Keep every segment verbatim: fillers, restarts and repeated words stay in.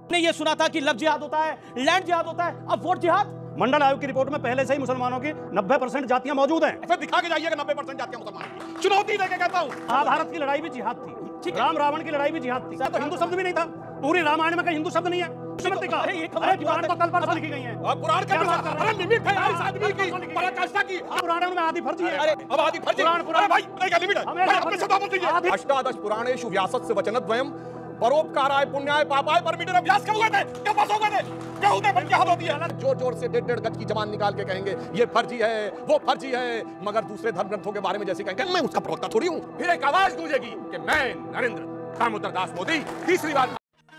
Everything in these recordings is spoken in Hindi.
ने ये सुना था कि लव जिहाद होता है, लैंड जिहाद होता है, अब वोट जिहाद। मंडल आयोग की रिपोर्ट में पहले से ही मुसलमानों की नब्बे परसेंट जातियां मौजूद हैं। ऐसा दिखा के जाइएगा नब्बे परसेंट जातियां मुसलमानों की। चुनौती देके कहता हूं, महाभारत की लड़ाई भी जिहाद थी, राम रावण की लड़ाई भी जिहाद थी। तो हिंदू शब्द भी नहीं था, पूरी रामायण में कहीं हिंदू शब्द नहीं है। अरे ये अरे पुराण तो कल परसों लिखी गई है। और पुराण का अरे लिमिट है यार इस आदमी की पराकाष्ठा की। पुराणों में आदि फर्जी है। अरे अब आदि फर्जी पुराण पुराण भाई नहीं का लिमिट है भाई अपने शब्दों में दीजिए। अष्टादश पुराणेषु व्यासस्य वचनद्वयम् परोपकाराय पुण्याय पापाय परमिटेरम। व्यास कब हुए थे, कब पास हो गए थे, क्या होता है, क्या होती है। जोर जोर से डेढ़ डेढ़ गज की जबान निकाल के कहेंगे ये फर्जी है, वो फर्जी है, मगर दूसरे धर्म ग्रंथों के बारे में जैसे कहेंगे मैं उसका प्रवक्ता थोड़ी हूं। फिर एक आवाज गूंजेगी कि मैं नरेंद्र दामोदर दास मोदी तीसरी बार।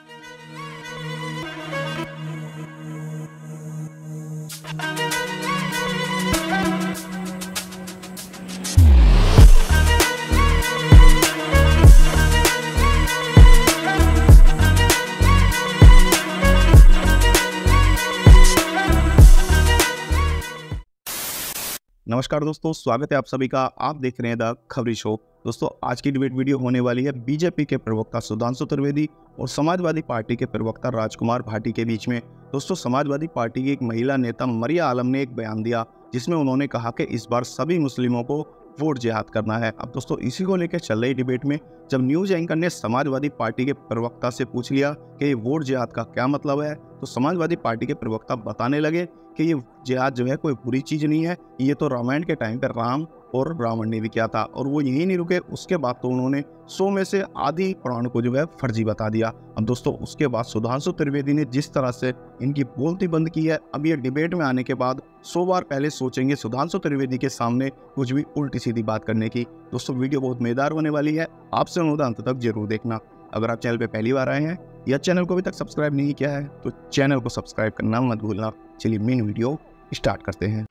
नमस्कार दोस्तों, स्वागत है आप सभी का। आप देख रहे हैं द खबरी शो। दोस्तों आज की डिबेट वीडियो होने वाली है बीजेपी के प्रवक्ता सुधांशु त्रिवेदी और समाजवादी पार्टी के प्रवक्ता राजकुमार भाटी के बीच में। दोस्तों समाजवादी पार्टी की एक महिला नेता मरिया आलम ने एक बयान दिया जिसमें उन्होंने कहा कि इस बार सभी मुस्लिमों को वोट जिहाद करना है। अब दोस्तों इसी को लेकर चल रही डिबेट में जब न्यूज एंकर ने समाजवादी पार्टी के प्रवक्ता से पूछ लिया कि ये वोट जिहाद का क्या मतलब है, तो समाजवादी पार्टी के प्रवक्ता बताने लगे कि ये जिहाद जो है कोई बुरी चीज नहीं है, ये तो रामायण के टाइम पर राम और रावण ने भी किया था। और वो यही नहीं रुके, उसके बाद तो उन्होंने सौ में से आधी पुराण को जो है फर्जी बता दिया। अब दोस्तों उसके बाद सुधांशु त्रिवेदी ने जिस तरह से इनकी बोलती बंद की है, अब ये डिबेट में आने के बाद सौ बार पहले सोचेंगे सुधांशु त्रिवेदी के सामने कुछ भी उल्टी सीधी बात करने की। दोस्तों वीडियो बहुत मजेदार होने वाली है, आपसे अनुरोध अंत तक जरूर देखना। अगर आप चैनल पे पहली बार आए हैं या चैनल को अभी तक सब्सक्राइब नहीं किया है तो चैनल को सब्सक्राइब करना मत भूलना। चलिए मेन वीडियो स्टार्ट करते हैं।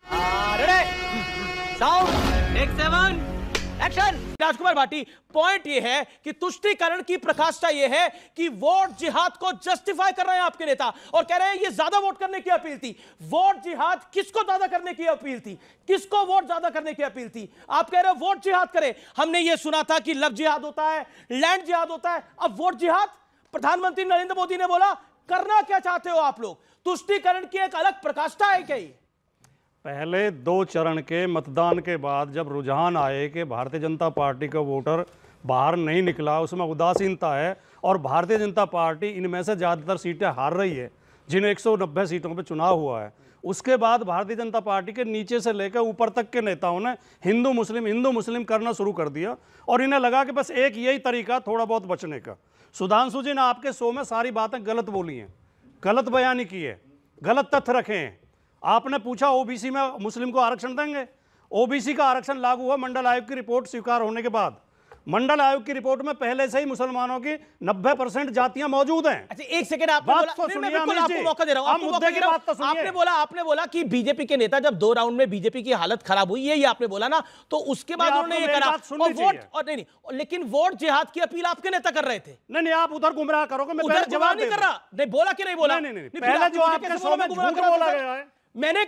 राजकुमार भाटी, पॉइंट ये है कि तुष्टीकरण की प्रकाष्ठा ये है कि वोट जिहाद को जस्टिफाई कर रहे हैं आपके नेता और कह रहे हैं ये ज्यादा वोट करने की अपील थी। वोट जिहाद किसको ज्यादा करने की अपील थी, किसको वोट ज्यादा करने की अपील थी? आप कह रहे हो वोट जिहाद करें। हमने ये सुना था कि लव जिहाद होता है, लैंड जिहाद होता है, अब वोट जिहाद। प्रधानमंत्री नरेंद्र मोदी ने बोला करना क्या चाहते हो आप लोग? तुष्टीकरण की एक अलग प्रकाष्ठा है क्या ये? पहले दो चरण के मतदान के बाद जब रुझान आए कि भारतीय जनता पार्टी का वोटर बाहर नहीं निकला, उसमें उदासीनता है और भारतीय जनता पार्टी इनमें से ज़्यादातर सीटें हार रही है जिन्हें एक सौ नब्बे सीटों पे चुनाव हुआ है, उसके बाद भारतीय जनता पार्टी के नीचे से लेकर ऊपर तक के नेताओं ने हिंदू मुस्लिम हिंदू मुस्लिम करना शुरू कर दिया और इन्हें लगा कि बस एक यही तरीका थोड़ा बहुत बचने का। सुधांशु जी ने आपके शो में सारी बातें गलत बोली हैं, गलत बयानी की है, गलत तथ्य रखे हैं। आपने पूछा ओबीसी में मुस्लिम को आरक्षण देंगे, ओबीसी का आरक्षण लागू हुआ मंडल आयोग की रिपोर्ट स्वीकार होने के बाद। मंडल आयोग की रिपोर्ट में पहले से ही मुसलमानों की नब्बे परसेंट जातियां मौजूद हैं। अच्छा एक सेकंड, आपने बोला, तो सुनिए, मैं आपको मौका दे रहा हूं, आपको मौका दे रहा हूं। आपने बोला आपने बोला कि बीजेपी के नेता जब दो राउंड में बीजेपी की हालत खराब हुई, ये आपने बोला ना, तो उसके बाद उन्होंने ये करा और वोट और नहीं नहीं लेकिन वोट जिहाद की अपील आपके नेता कर रहे थे। नहीं नहीं आप उधर गुमराह करोगे, मैं उधर जवाब नहीं कर रहा, नहीं बोला कि नहीं बोला। नहीं नहीं पहले जो आपके शो में झूठ बोला गया है मैंने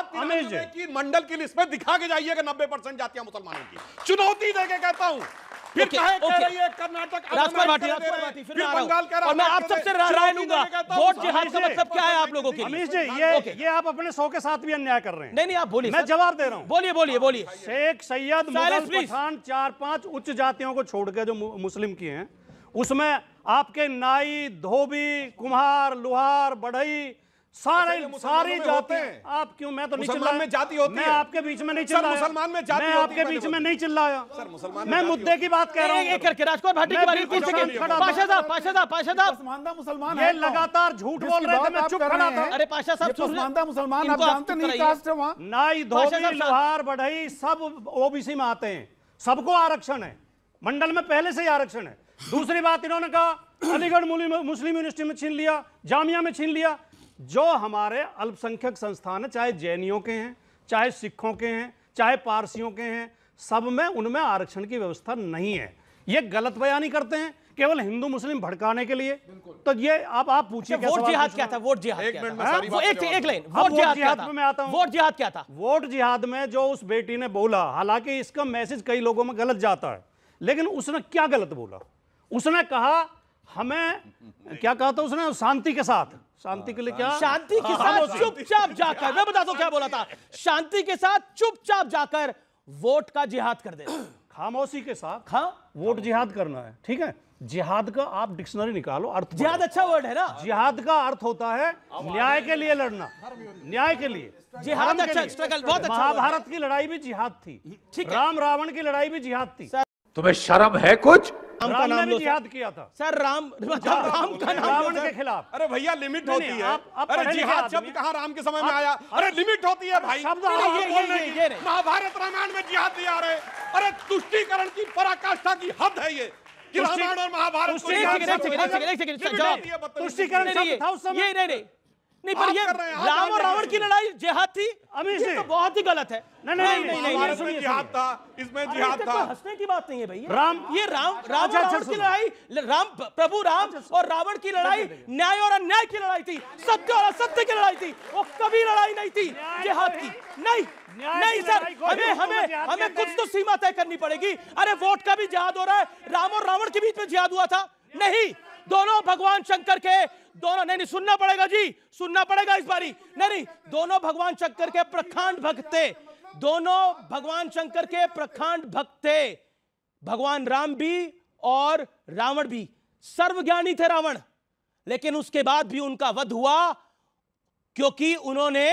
की मंडल की लिस्ट में दिखा के जाइएगा नब्बे परसेंट जातियां मुसलमानों की। चुनौती देके कहता हूं। फिर कहे कह रही है कर्नाटक, राजकुमार भाटी, राजकुमार भाटी, फिर बंगाल कह रहा हूं और मैं आप सबसे राय लूंगा। वोट जिहाद का मतलब क्या है आप लोगों के लिए? अमीश जी ये ये आप अपने शो के साथ भी अन्याय कर रहे हैं। नहीं नहीं आप बोलिए, मैं जवाब दे रहा हूं। बोलिए बोलिए बोलिए। शेख सैयद मुगल पठान चार पांच उच्च जातियों को छोड़ के जो मुस्लिम की हैं उसमें आपके नाई, धोबी, कुम्हार, लोहार, बढ़ई सारे सारी जाति। आप क्यों? मैं तो नहीं चिल्लाया, में जाति होती मैं है। आपके बीच में नहीं चिल्लाया, मुसलमान में जाति मैं आपके बीच में नहीं चिल्लाया, मैं मुद्दे की बात कह रहा हूं। एक करके राजकुमार भाटी के बारे में पूछ सके पाशा साहब, पाशा साहब, पाशा साहब मुसलमान ये लगातार झूठ बोल रहे थे, मैं चुप खड़ा था। अरे पाशा साहब पसमानदा मुसलमान आप जानते नहीं कास्ट है वहां। नाई, धोबी, लोहार, बढ़ई सब ओबीसी में आते हैं, सबको आरक्षण है, मंडल में पहले से ही आरक्षण है। दूसरी बात इन्होंने कहा अलीगढ़ मुस्लिम यूनिवर्सिटी में छीन लिया, जामिया में छीन लिया। जो हमारे अल्पसंख्यक संस्थान है, चाहे जैनियों के हैं, चाहे सिखों के हैं, चाहे पारसियों के हैं, सब में उनमें आरक्षण की व्यवस्था नहीं है। ये गलत बयानी करते हैं केवल हिंदू मुस्लिम भड़काने के लिए। तो ये आप आप पूछिए वोट जिहाद क्या था? वोट जिहाद एक क्या मिनट था? में सारी बात एक एक लाइन वोट जिहाद में मैं आता हूं। वोट जिहाद क्या था? वोट जिहाद में जो उस बेटी ने बोला, हालांकि इसका मैसेज कई लोगों में गलत जाता है, लेकिन उसने क्या गलत बोला? उसने कहा हमें क्या कहा था उसने, शांति के साथ, शांति के लिए क्या, शांति के साथ चुपचाप जाकर, मैं बताता हूं क्या बोला था, शांति के साथ चुपचाप जाकर वोट का जिहाद कर देना, खामोशी के साथ हाँ वोट जिहाद करना है। ठीक है, जिहाद का आप डिक्शनरी निकालो, अर्थ जिहाद अच्छा वर्ड है ना, जिहाद का अर्थ होता है न्याय के लिए लड़ना, न्याय के लिए, जिहाद अच्छा, स्ट्रगल बहुत अच्छा। महाभारत की लड़ाई भी जिहाद थी, राम रावण की लड़ाई भी जिहाद थी। तुम्हें शर्म है कुछ? राम का राम नाम ने भी लो जिहाद किया था सर, राम राम का नाम रावण के खिलाफ। अरे भैया लिमिट होती है, आप- आप अरे पढ़े लिखे जिहाद आदमी शब्द कहाँ राम के समय में आप- आया? अरे लिमिट होती है भाई, शब्द आप ये- बोल रहे ये- हैं ये कि नहीं। महाभारत रामायण में जिहाद दिया रहे, अरे तुष्टीकरण की पराकाष्ठा की हद है ये कि तुष्टि- रामायण और महाभारत को एक जिहाद सेकंड, एक शब्द सेकंड, एक है। सेकंड, एक सेकंड, लिमिट जवाब। होती है, बदतमीजी। तुष्टीकरण नहीं, शब्द नहीं, था उस समय। ये नहीं नहीं नहीं पर आप ये कर रहे हैं, आप राम और कर रावण रहे की हैं। लड़ाई जिहाद थी, अभी ये से तो बहुत ही गलत है। नहीं, नहीं, नहीं, नहीं, नहीं, महाभारत सुनिए, में जिहाद सुनिए। था, इसमें अरे जिहाद इससे था। कोई हंसने की बात नहीं है भैया, राम- ये राम राम अच्छा, और अच्छा, रावण की सुनो। लड़ाई, राम प्रभु राम और रावण की लड़ाई न्याय और अन्याय की लड़ाई थी, सत्य और असत्य की लड़ाई थी, वो कभी लड़ाई नहीं थी जिहाद की। नहीं नहीं सर, हमें हमें हमें कुछ तो सीमा तय करनी पड़ेगी। अरे वोट का भी जिहाद हो रहा है, राम और रावण के बीच में जिहाद हुआ था नहीं, दोनों भगवान शंकर के, दोनों नहीं नहीं सुनना पड़ेगा जी, सुनना पड़ेगा इस बारी, नहीं नहीं दोनों भगवान शंकर के प्रखंड भक्त थे, दोनों भगवान शंकर के प्रखंड भक्त थे, भगवान राम भी और रावण भी। सर्वज्ञानी थे रावण, लेकिन उसके बाद भी उनका वध हुआ क्योंकि उन्होंने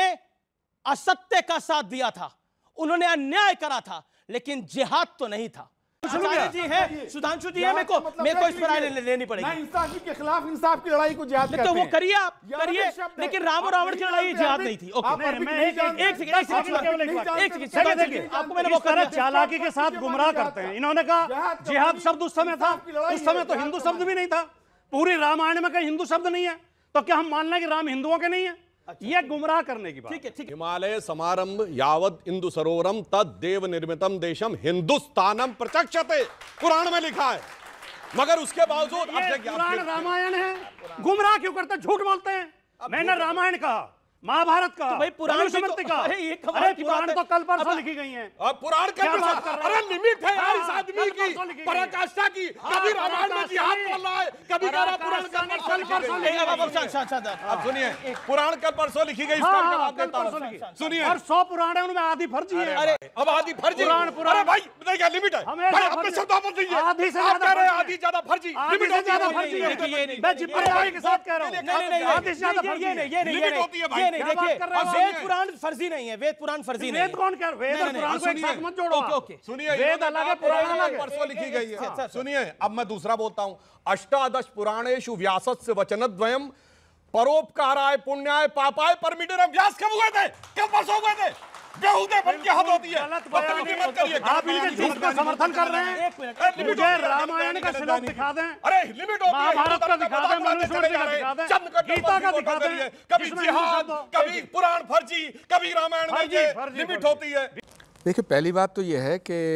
असत्य का साथ दिया था, उन्होंने अन्याय करा था, लेकिन जिहाद तो नहीं था। आचार्य जी है, सुधांशु जी है, मेरे को मेरे को इस पर राय ले, लेनी ना पड़ेगी। इंसाफी के खिलाफ इंसाफ की लड़ाई को जिहाद कहते तो वो हैं। करिए आप, यार करिए, ये शब्द है। लेकिन राम और आप रावण की नहीं लड़ाई जानते, जिहाद आप नहीं थी। ओके, आप नहीं, अरबी मैं नहीं एक- जानते, एक सेकंड, एक सेकंड, आप अरबी नहीं एक जानते, सेकंड, तो देखिए, देखिए, आपको मैंने इस मौका तरह तरह चालाकी के साथ गुमराह करते हैं। इन्होंने कहा जिहाद का जिहाद मानी शब्द उस समय था, इंसाफ की लड़ाई उस समय है, तो जिहाद हिंदू का शब्द भी नहीं था, पूरी रामायण में कहीं हिंदू शब्द नहीं है, तो क्या हम मान लें कि राम हिंदुओं के नहीं है? ये गुमराह करने की बात। ठीक है, ठीक है। हिमालय समारंभ यावत इंदु सरोवरम तद देव निर्मितम देशम हिंदुस्तानम प्रचक्षते, पुराण में लिखा है। मगर उसके बावजूद अब ये देखिए, अब पुराण देखिए, रामायण है, गुमराह क्यों करते हैं, झूठ बोलते हैं। मैंने रामायण कहा, महाभारत कहा, भाई पुराण भी तो- मनुस्मृति कहा। अरे ये कमाल अरे की पुराण बात है। तो कल परसों अब- लिखी गई हैं। अब पुराण के क्या प्रसाद- बात कर रहे हैं? अरे लिमिट है यार इस हाँ, आदमी कल की परसों लिखी गई है। पराकाष्ठा की। कभी रामायण में जिहाद बोल रहा है, कभी कह रहा है पुराण कल परसों लिखी गई है। ए, अब- अब शांत- शांत- शांत- अब सुनिए, पुराण कल परसों लिखी गई, इसका हाँ, जवाब हाँ, कल देता हूं। परसों लिखी। सुनिए, और सौ पुराण है, उनमें आधी फर्जी है। अरे अब आधी फर्जी, पुराण- पुराण- अरे भाई देखिए लिमिट है हमेशा भाई, अपने फर्जी- शब्द मत दीजिए। आधी से आप ज्यादा कह रहे हैं फर्जी आधी ज्यादा फर्जी, आधी लिमिट से होती है। ज्यादा नहीं, फर्जी नहीं, है। नहीं, ये नहीं, मैं ये जिम्मेदारी के साथ कह रहा हूँ। नहीं नहीं नहीं आधी से ज्यादा ये- फर्जी ये है। नहीं ये नहीं ये लिमिट नहीं होती है भाई। ये नहीं क्या बात देखिए, कर रहे हो आप? वेद पुराण फर्जी नहीं है, वेद पुराण फर्जी नहीं वेद है। कौन कह वेद नहीं, और नहीं, पुराण को एक सुनिए। साथ मत जोड़ो ओके, आप। ओके। सुनिए, वेद इन्होंने अलग कहा है, पुराण पुराण अलग है। परसों लिखी गई सर, सर, है। सर। सुनिए, अब मैं दूसरा बोलता हूं, अष्टादश पुराणेषु व्यासस्य वचनद्वयम् परोपकाराय पुण्याय पापाय परमिटेरम। व्यास कब हुए थे? कब परसों हुए थे? बेहुदे बन की हद होती है, गलत बदतमीजी मत करिए। आप इनके झूठ का समर्थन कर रहे हैं। एक मिनट, अरे लिमिट मुझे होती है, रामायण का श्लोक दिखा दें, अरे लिमिट होती है, महाभारत का हिंदू दिखा धर्म दें, का मनुस्मृति का चले जा दिखा दें, रहे हैं, चंद कट्टर गीता का पर दिखा बोलते दें, रहिए, कभी जिसमें जिहाद, हिंदू शब्द- कभी पुराण फर्जी, कभी रामायण में फर्जी, ये फर्जी, लिमिट फर्जी। होती है। देखिए, पहली बात तो यह है कि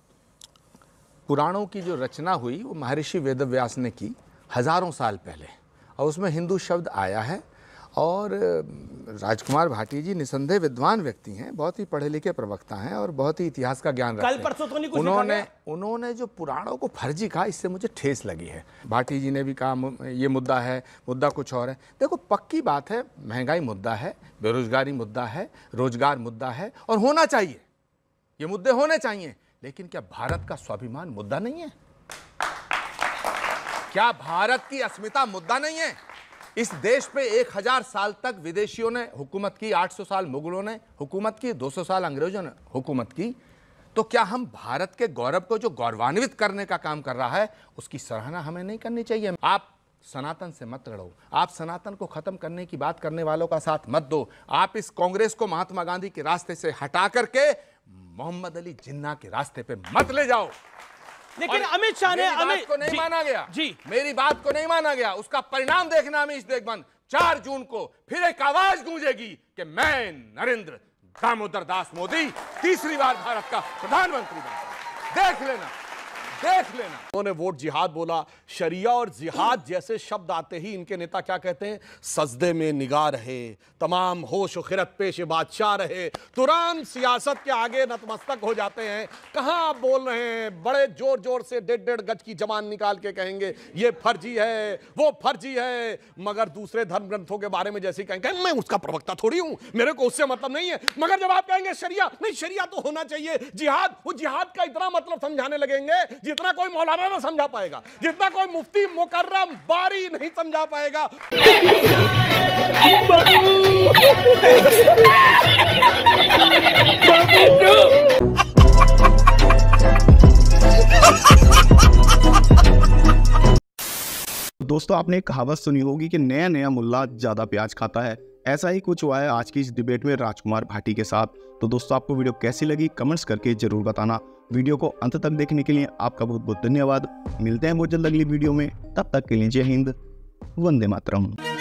पुराणों की जो रचना हुई वो महर्षि वेदव्यास ने की हजारों साल पहले, और उसमें हिंदू शब्द आया है। और राजकुमार भाटी जी निसंदेह विद्वान व्यक्ति हैं, बहुत ही पढ़े लिखे प्रवक्ता हैं और बहुत ही इतिहास का ज्ञान रखते कल परसों तो नहीं हैं। कुछ लिखा उन्होंने गया? उन्होंने जो पुराणों को फर्जी कहा, इससे मुझे ठेस लगी है। भाटी जी ने भी कहा मु- ये मुद्दा है, मुद्दा कुछ और है। देखो, पक्की बात है, महंगाई मुद्दा है, बेरोजगारी मुद्दा है, रोजगार मुद्दा है, और होना चाहिए, ये मुद्दे होने चाहिए। लेकिन क्या भारत का स्वाभिमान मुद्दा नहीं है? क्या भारत की अस्मिता मुद्दा नहीं है? इस देश पे एक हजार साल तक विदेशियों ने हुकूमत की, आठ सौ साल मुगलों ने हुकूमत की, दो सौ साल अंग्रेजों ने हुकूमत की। तो क्या हम भारत के गौरव को जो गौरवान्वित करने का काम कर रहा है, उसकी सराहना हमें नहीं करनी चाहिए? आप सनातन से मत लड़ो, आप सनातन को खत्म करने की बात करने वालों का साथ मत दो। आप इस कांग्रेस को महात्मा गांधी के रास्ते से हटा करके मोहम्मद अली जिन्ना के रास्ते पे मत ले जाओ। लेकिन और अमित शाह ने मेरी बात अमित को नहीं जी, माना गया जी मेरी बात को नहीं माना गया, उसका परिणाम देखना अमीश देशबंद। चार जून को फिर एक आवाज गूंजेगी कि मैं नरेंद्र दामोदर दास मोदी तीसरी बार भारत का प्रधानमंत्री बनूंगा। देख लेना। देख लेना। उन्होंने वोट जिहाद बोला, शरिया और जिहाद जैसे शब्द आते ही इनके नेता क्या कहते हैं? सजदे में निगाह रहे, तमाम होश और खिरत पेश बादशाह रहे, तुरंत सियासत के आगे नतमस्तक हो जाते हैं। कहां आप बोल रहे हैं? बड़े जोर जोर से डेढ़ डेढ़ गज की जबान निकाल के कहेंगे ये फर्जी है, वो फर्जी है, मगर दूसरे धर्म ग्रंथों के बारे में जैसे कहेंगे, मैं उसका प्रवक्ता थोड़ी हूं, मेरे को उससे मतलब नहीं है। मगर जब आप कहेंगे शरिया, नहीं शरिया तो होना चाहिए, जिहाद, वो जिहाद का इतना मतलब समझाने लगेंगे जितना कोई मौलाना ना समझा पाएगा, जितना कोई मुफ्ती मुकर्रम बारी नहीं समझा पाएगा। दोस्तों, आपने एक कहावत सुनी होगी कि नया नया मुल्ला ज्यादा प्याज खाता है। ऐसा ही कुछ हुआ है आज की इस डिबेट में राजकुमार भाटी के साथ। तो दोस्तों, आपको वीडियो कैसी लगी कमेंट्स करके जरूर बताना। वीडियो को अंत तक देखने के लिए आपका बहुत बहुत धन्यवाद। मिलते हैं बहुत जल्द अगली वीडियो में, तब तक के लिए जय हिंद, वंदे मातरम।